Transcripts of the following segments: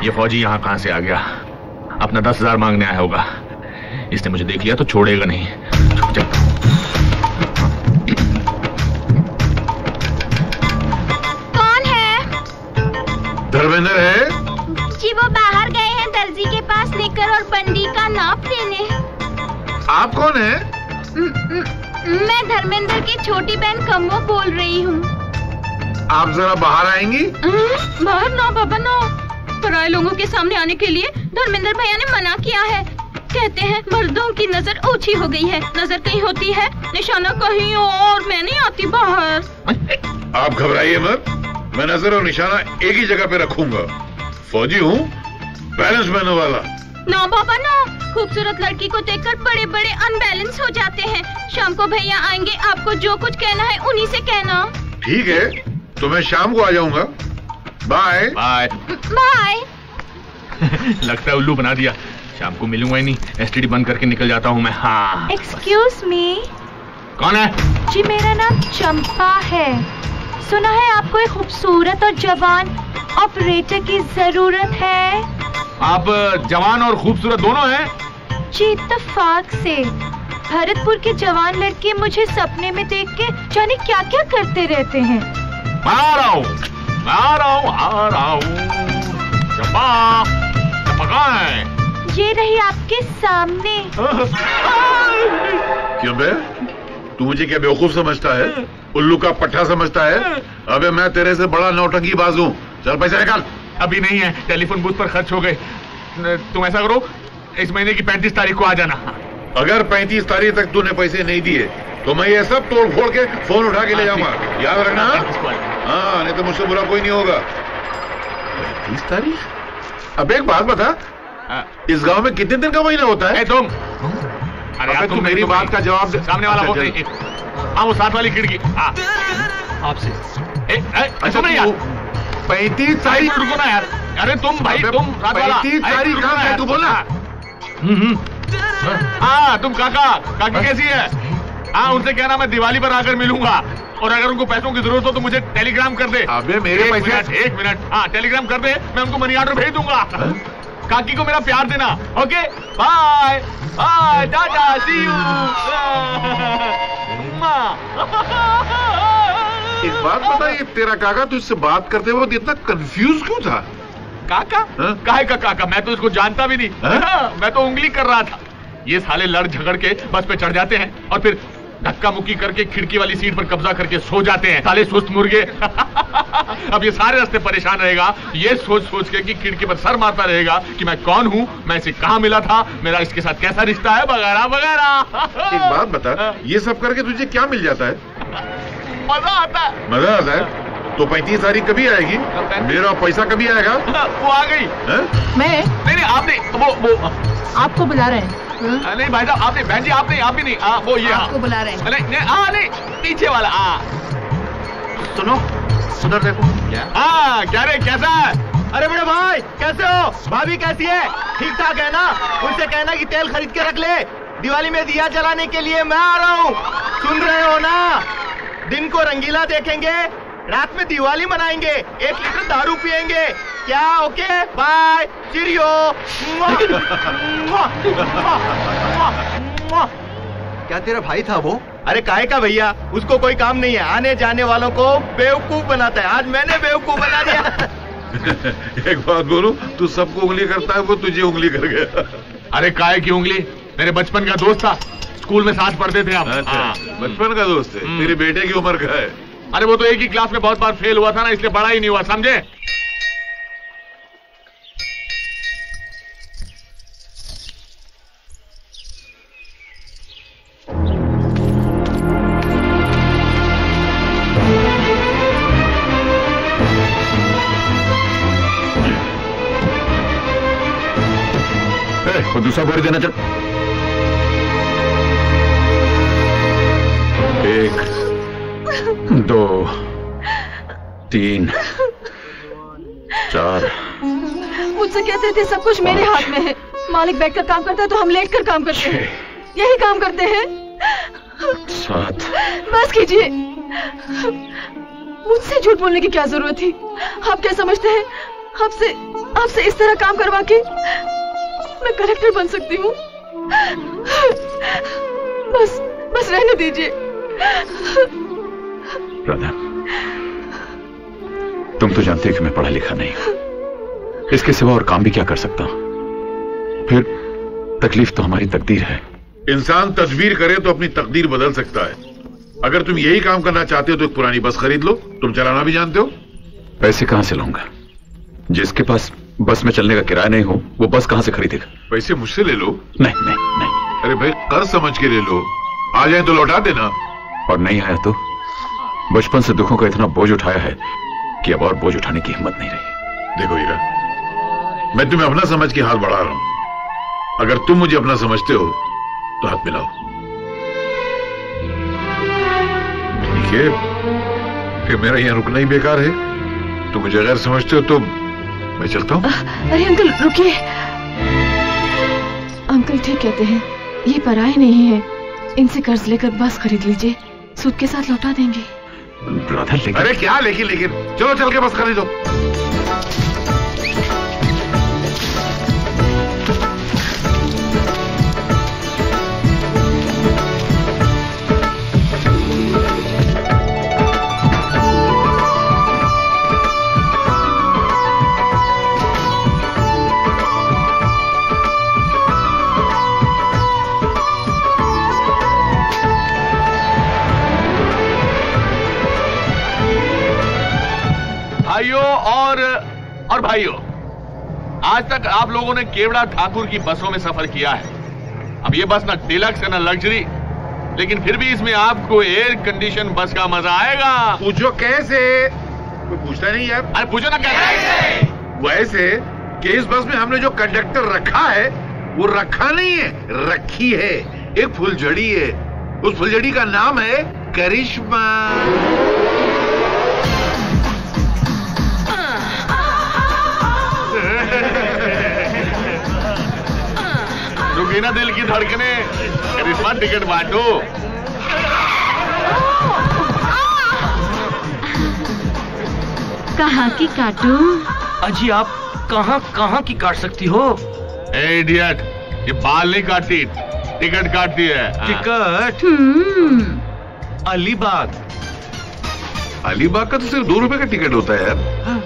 ये फौजी यहाँ कहां से आ गया? अपना 10,000 मांगने आया होगा। इसने मुझे देख लिया तो छोड़ेगा नहीं। कौन है? धर्मेंद्र है जी, वो बाहर गए हैं दर्जी के पास निकर और बंडी का नाप देने। आप कौन है? मैं धर्मेंद्र की छोटी बहन कम्मो बोल रही हूँ। आप जरा बाहर आएंगी? बाहर ना बाबा ना, पराये लोगों के सामने आने के लिए धर्मेंद्र भैया ने मना किया है। कहते हैं मर्दों की नजर ऊंची हो गई है, नजर कहीं होती है, निशाना कहीं और, मैं नहीं आती बाहर। आप घबराइए मत, मैं नजर और निशाना एक ही जगह पे रखूंगा। फौजी हूँ, बैलेंस मैनर वाला। ना बाबा ना, खूबसूरत लड़की को देखकर बड़े बड़े अनबैलेंस हो जाते हैं। शाम को भैया आएंगे, आपको जो कुछ कहना है उन्हीं से कहना। ठीक है, तो मैं शाम को आ जाऊंगा। Bye bye bye. लगता है उल्लू बना दिया। शाम को मिलूंगा ही नहीं, एसटीडी बंद करके निकल जाता हूँ मैं। हाँ। Excuse me. कौन है? जी, मेरा नाम चंपा है। सुना है आपको एक खूबसूरत और जवान ऑपरेटर की जरूरत है। आप जवान और खूबसूरत दोनों हैं? जी, इत्तेफाक से भरतपुर के जवान लड़के मुझे सपने में देख के जाने क्या क्या करते रहते हैं। आ रहा हूँ। चंपा, चंपा कहाँ है? ये रही आपके सामने। क्यों बे, तू मुझे क्या बेवकूफ समझता है? उल्लू का पट्टा समझता है? अबे मैं तेरे से बड़ा नौटंकी बाज हूँ। चल पैसे निकाल। अभी नहीं है, टेलीफोन बूथ पर खर्च हो गए। तुम ऐसा करो, इस महीने की 35 तारीख को आ जाना। अगर 35 तारीख तक तूने पैसे नहीं दिए तो मैं ये सब तोड़ फोड़ के फोन उठा के ले जाऊंगा, याद रखना। हाँ, नहीं तो मुझसे बुरा कोई नहीं होगा। 35 तारीख? अब एक बात बता, इस गांव में कितने दिन का महीना होता है? तुम अरे तुम मेरी बात का जवाब दे। सामने वाला बोल रही। हाँ, वो साथ वाली खिड़की। आपसे। अच्छा नहीं यार, 35 तारीख रुको ना यार। अरे तुम भाई, तुम 35 तारीख कहाँ है? तू बोला। हाँ, तुम काकी कैसी है? हाँ, उनसे कहना मैं दिवाली पर आकर मिलूंगा, और अगर उनको पैसों की जरूरत हो तो मुझे टेलीग्राम कर दे। अबे मेरे पैसे। एक मिनट। हाँ, टेलीग्राम कर दे, मैं उनको मनी ऑर्डर भेज दूंगा। काकी को मेरा प्यार देना। Okay, bye bye, tata, see you. एक बात बता, ये तेरा काका तुझसे बात करते वक्त इतना कंफ्यूज क्यों था? काका? काहे का काका? मैं तो इसको जानता भी नहीं। मैं तो उंगली कर रहा था। ये साले लड़ झगड़ के बस पे चढ़ जाते हैं और फिर धक्का मुक्की करके खिड़की वाली सीट पर कब्जा करके सो जाते हैं, साले सुस्त मुर्गे। अब ये सारे रास्ते परेशान रहेगा, ये सोच सोच के कि खिड़की पर सर मारता रहेगा कि मैं कौन हूँ, मैं इसे कहाँ मिला था, मेरा इसके साथ कैसा रिश्ता है, वगैरह वगैरह। एक बात बता, ये सब करके तुझे क्या मिल जाता है? मजा आता है। मजा आता है? तो 35 तारीख कभी आएगी? मेरा पैसा कभी आएगा? वो आ गई। मैं? नहीं, आपने वो आपको बुला रहे हैं। नहीं भाई साहब, आपने, बहन जी आपने, आप भी नहीं। वो ये आपको बुला रहे हैं। नहीं, पीछे वाला। सुनो, उधर देखो। क्या रे, कैसा है? अरे बड़े भाई, कैसे हो? भाभी कैसी है? ठीक ठाक है ना? उनसे कहना कि तेल खरीद के रख ले, दिवाली में दिया जलाने के लिए मैं आ रहा हूँ। सुन रहे हो ना? दिन को रंगीला देखेंगे, रात में दिवाली मनाएंगे, 1 लीटर दारू पिएंगे। क्या? Okay, bye, cheerio. क्या तेरा भाई था वो? अरे काहे का भैया, उसको कोई काम नहीं है, आने जाने वालों को बेवकूफ बनाता है। आज मैंने बेवकूफ बना दिया। एक बात बोलूं, तू सबको उंगली करता है, वो तुझे उंगली कर गया। अरे काहे की उंगली? मेरे बचपन का दोस्त था, स्कूल में साथ पढ़ते थे हम। बचपन का दोस्त है? तेरे बेटे की उम्र का है? अरे वो तो एक ही क्लास में बहुत बार फेल हुआ था ना, इसलिए बड़ा ही नहीं हुआ, समझे? और दूसरा बोरी देना। चल, 1 2 3 4। मुझसे कहते थे सब कुछ मेरे हाथ में है, मालिक बैठकर काम करता है तो हम लेटकर काम करते हैं, यही काम करते हैं। 7। बस कीजिए, मुझसे झूठ बोलने की क्या जरूरत थी? आप क्या समझते हैं आपसे आपसे इस तरह काम करवा के मैं कलेक्टर बन सकती हूँ। बस रहने दीजिए। राधा, तुम तो जानती हो कि मैं पढ़ा लिखा नहीं हूं, इसके सिवा और काम भी क्या कर सकता हूं। फिर तकलीफ तो हमारी तकदीर है। इंसान तदबीर करे तो अपनी तकदीर बदल सकता है। अगर तुम यही काम करना चाहते हो तो एक पुरानी बस खरीद लो। तुम चलाना भी जानते हो। पैसे कहां से लाऊंगा? जिसके पास बस में चलने का किराया नहीं हो वो बस कहां से खरीदेगा? पैसे मुझसे ले लो। नहीं नहीं नहीं। अरे भाई, कर्ज समझ के ले लो, आ जाए तो लौटा देना। और नहीं आया तो? बचपन से दुखों का इतना बोझ उठाया है कि अब और बोझ उठाने की हिम्मत नहीं रही। देखो हीरा, मैं तुम्हें अपना समझ के हाथ बढ़ा रहा हूं। अगर तुम मुझे अपना समझते हो तो हाथ मिलाओ। ठीक है, फिर मेरा यहां रुकना ही बेकार है। तुम मुझे अगर समझते हो तो मैं चलता हूं। अरे अंकल रुकिए। अंकल ठीक कहते हैं, ये पराये नहीं है। इनसे कर्ज लेकर बस खरीद लीजिए, सूद के साथ लौटा देंगे। राधा लेकिन। अरे क्या लेकिन चलो चल के बस खरीदो। भाइयों और भाइयों, आज तक आप लोगों ने केवड़ा ठाकुर की बसों में सफर किया है। अब ये बस ना डिलक्स है ना लग्जरी, लेकिन फिर भी इसमें आपको एयर कंडीशन बस का मजा आएगा। पूछो कैसे? कोई पूछता नहीं यार। अरे पूछो ना कैसे? वैसे कि इस बस में हमने जो कंडक्टर रखा है वो रखा नहीं है, रखी है। एक फुलझड़ी है, उस फुलझड़ी का नाम है करिश्मा। रुकी ना दिल की धड़कने, करिश्मा टिकट बांटो। कहाँ की काटूं? अजी आप कहाँ की काट सकती हो? ए इडियट, ये बाल नहीं काटती, टिकट काटती है। टिकट? अलीबाग। अलीबाग का तो सिर्फ 2 रुपए का टिकट होता है यार।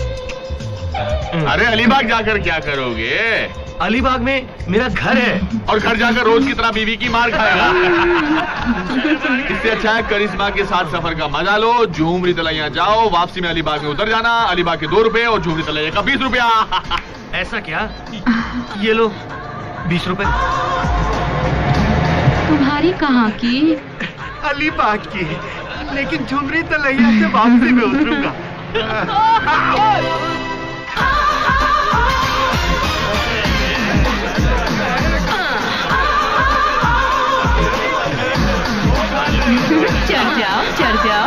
अरे अलीबाग जाकर क्या करोगे? अलीबाग में मेरा घर है। और घर जाकर रोज की तरह बीवी की मार खाएगा। इससे अच्छा है करिश्मा के साथ सफर का मजा लो। झूमरी तलैया जाओ, वापसी में अलीबाग में उतर जाना। अलीबाग के 2 रुपए और झूमरी तलैया का 20 रुपया। ऐसा क्या? ये लो 20 रुपए। तुम्हारी कहाँ की? अलीबाग की, लेकिन झुमरी तलैया से वापसी में उतरूंगा। चढ़ जाओ।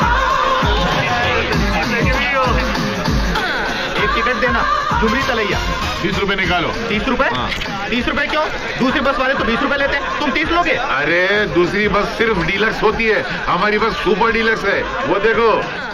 एक टिकट देना, झुमरी तलैया। 20 रुपए निकालो। 30 रुपए? 30 रुपए क्यों? दूसरी बस वाले तो 20 रुपए लेते हैं, तुम 30 लोगे? अरे दूसरी बस सिर्फ डीलक्स होती है, हमारी बस सुपर डीलक्स है। वो देखो।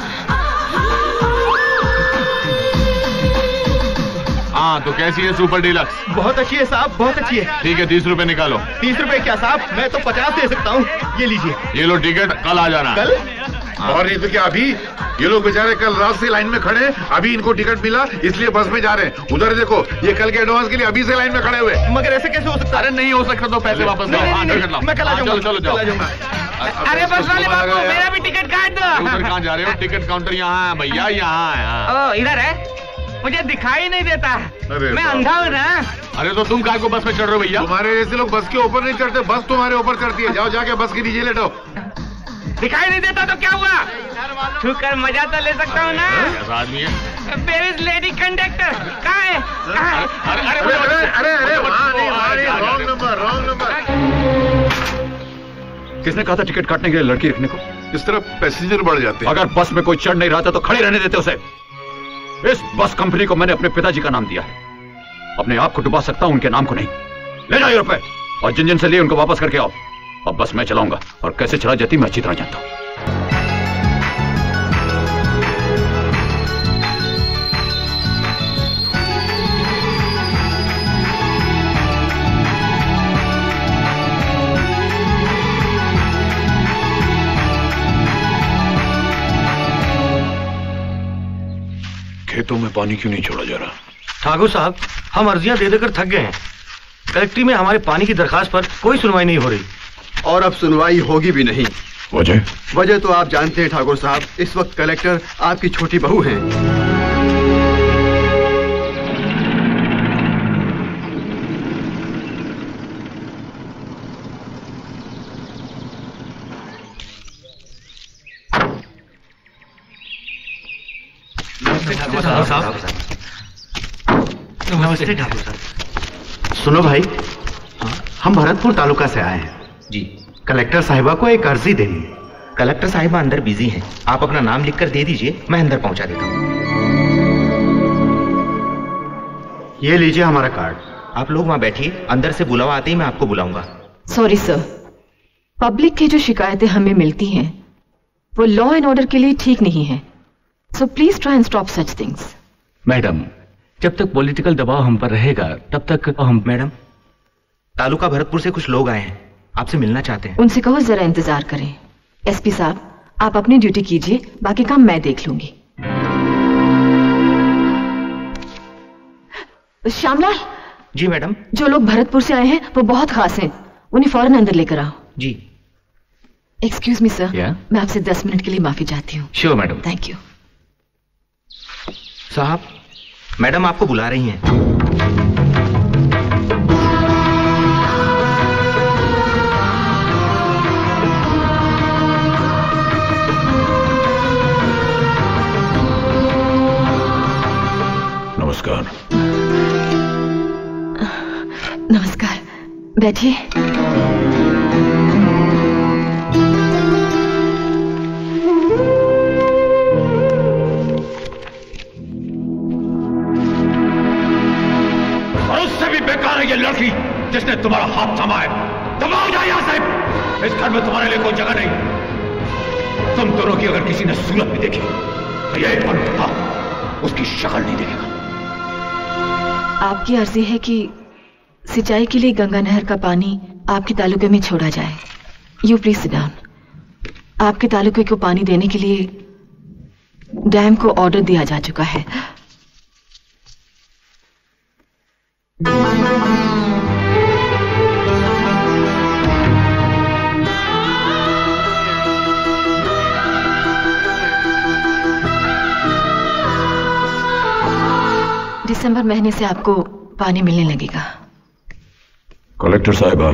हाँ तो कैसी है सुपर डीलक्स? बहुत अच्छी है साहब, बहुत अच्छी है। ठीक है 30 रुपए निकालो। 30 रुपए क्या साहब, मैं तो 50 दे सकता हूँ। ये लीजिए। ये लो टिकट, कल आ जाना। कल? और नहीं तो क्या अभी? ये लोग बेचारे कल रात से लाइन में खड़े, अभी इनको टिकट मिला इसलिए बस में जा रहे हैं। उधर देखो, ये कल के एडवांस के लिए अभी से लाइन में खड़े हुए। मगर ऐसे कैसे हो सकता है? अरे नहीं हो सकता तो पैसे वापस लो। हाँ टिकट लाओ। मैं कल आ जाऊंगा। चलो जाओ। अरे बस वाले बाबू, मेरा भी टिकट काट दो। उधर कहाँ जा रहे हो? टिकट काउंटर यहाँ है भैया, यहाँ है। इधर है, मुझे दिखाई नहीं देता। अरे मैं अंधा हूँ ना। अरे तो तुम काय को बस में चढ़ रहे हो भैया? तुम्हारे जैसे लोग बस के ऊपर नहीं चढ़ते, बस तुम्हारे ऊपर चढ़ती है। जाओ जाके बस के नीचे लेटो। दिखाई नहीं देता तो क्या हुआ? छूकर मजा तो ले सकता हूँ ना। कैसा आदमी है? Where is lady conductor? कहाँ है? अरे रॉन्ग नंबर। किसने कहा था टिकट काटने के लिए लड़की रखने को? इस तरह पैसेंजर बढ़ जाते हैं। अगर बस में कोई चढ़ नहीं रहा था तो खड़े रहने देते उसे। इस बस कंपनी को मैंने अपने पिताजी का नाम दिया है, अपने आप को डुबा सकता हूं, उनके नाम को नहीं। ले जाओ ये रुपए और जिन जिन से लिए उनको वापस करके आओ। अब बस मैं चलाऊंगा और कैसे चला जाती मैं अच्छी तरह जानता हूं। खेतों में पानी क्यों नहीं छोड़ा जा रहा? ठाकुर साहब, हम अर्जियां दे देकर थक गए हैं। कलेक्ट्री में हमारे पानी की दरखास्त पर कोई सुनवाई नहीं हो रही। और अब सुनवाई होगी भी नहीं। वजह तो आप जानते हैं ठाकुर साहब, इस वक्त कलेक्टर आपकी छोटी बहू हैं। नमस्ते ठाकुर साहब। सुनो भाई, हम भरतपुर तालुका से आए हैं जी। कलेक्टर साहिबा को एक अर्जी देनी है। कलेक्टर साहिबा अंदर बिजी हैं, आप अपना नाम लिखकर दे दीजिए, मैं अंदर पहुंचा देता हूँ। ये लीजिए हमारा कार्ड। आप लोग वहां बैठिए, अंदर से बुलावा आते ही मैं आपको बुलाऊंगा। सॉरी सर, पब्लिक की जो शिकायतें हमें मिलती हैं वो लॉ एंड ऑर्डर के लिए ठीक नहीं है, so please try and stop such things. Madam, जब तक पॉलिटिकल दबाव हम पर रहेगा तब तक हम। मैडम, तालुका भरतपुर से कुछ लोग आए हैं, आपसे मिलना चाहते हैं। उनसे कहो जरा इंतजार करें। एसपी साहब, आप अपनी ड्यूटी कीजिए, बाकी काम मैं देख लूंगी। श्यामलाल। जी मैडम। जो लोग भरतपुर से आए हैं वो बहुत खास हैं, उन्हें फौरन अंदर लेकर आओ। जी। एक्सक्यूज मी सर, मैं आपसे 10 मिनट के लिए माफी चाहती हूँ। Sure madam. Thank you. साहब, मैडम आपको बुला रही हैं। नमस्कार। नमस्कार, बैठिए। ये लड़की जिसने तुम्हारा हाथ थामा है, दबाओ जाए यहां से। इस घर में तुम्हारे लिए कोई जगह नहीं। तुम दोनों की अगर किसी ने सूरत भी देखी तो ये बंदा उसकी शक्ल नहीं देखेगा। आपकी अर्जी है कि सिंचाई के लिए गंगा नहर का पानी आपके तालुके में छोड़ा जाए। You please sit down. आपके तालुके को पानी देने के लिए डैम को ऑर्डर दिया जा चुका है। दिसंबर महीने से आपको पानी मिलने लगेगा। कलेक्टर साहिबा,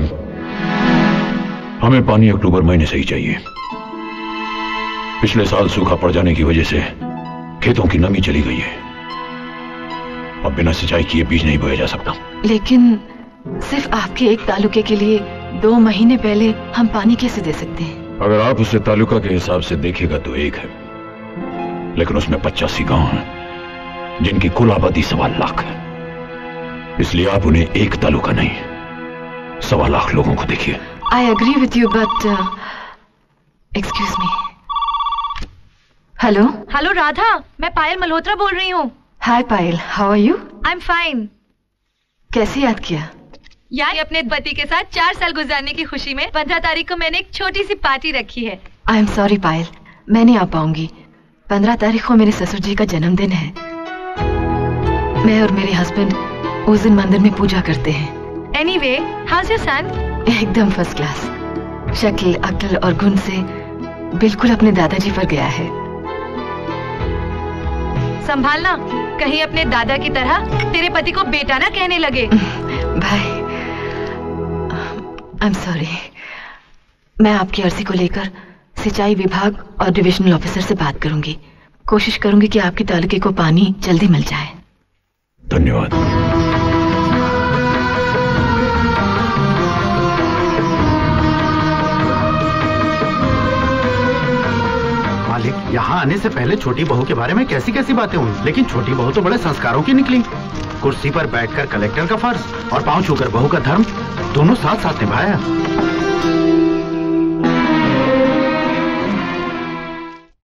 हमें पानी अक्टूबर महीने से ही चाहिए। पिछले साल सूखा पड़ जाने की वजह से खेतों की नमी चली गई है। अब बिना सिंचाई किए बीज नहीं बोया जा सकता। लेकिन सिर्फ आपके एक तालुके के लिए 2 महीने पहले हम पानी कैसे दे सकते हैं? अगर आप उसे तालुका के हिसाब से देखेगा तो एक है, लेकिन उसमें 85 गांव हैं जिनकी कुल आबादी 1.25 लाख है। इसलिए आप उन्हें एक तालुका नहीं 1.25 लाख लोगों को देखिए। I agree with you but excuse me. Hello. Hello Radha, मैं पायल मल्होत्रा बोल रही हूँ। Hi Payal, how are you? I am fine. कैसे याद किया? यार, अपने पति के साथ 4 साल गुजारने की खुशी में 15 तारीख को मैंने एक छोटी सी पार्टी रखी है। आई एम सॉरी पायल, मैं नहीं आ पाऊंगी। 15 तारीख को मेरे ससुर जी का जन्मदिन है। मैं और मेरे हस्बैंड उस दिन मंदिर में पूजा करते हैं। Anyway, how's your son? एकदम फर्स्ट क्लास। शक्ल, अक्ल और गुण से बिल्कुल अपने दादाजी पर गया है। संभालना, कहीं अपने दादा की तरह तेरे पति को बेटा ना कहने लगे। भाई, आई एम सॉरी। मैं आपकी अर्जी को लेकर सिंचाई विभाग और डिविजनल ऑफिसर से बात करूंगी। कोशिश करूंगी कि आपके तालुके को पानी जल्दी मिल जाए। धन्यवाद। मालिक, यहाँ आने से पहले छोटी बहू के बारे में कैसी कैसी बातें हुई, लेकिन छोटी बहू तो बड़े संस्कारों की निकली। कुर्सी पर बैठकर कलेक्टर का फर्ज और पांव छूकर बहू का धर्म दोनों साथ साथ निभाया।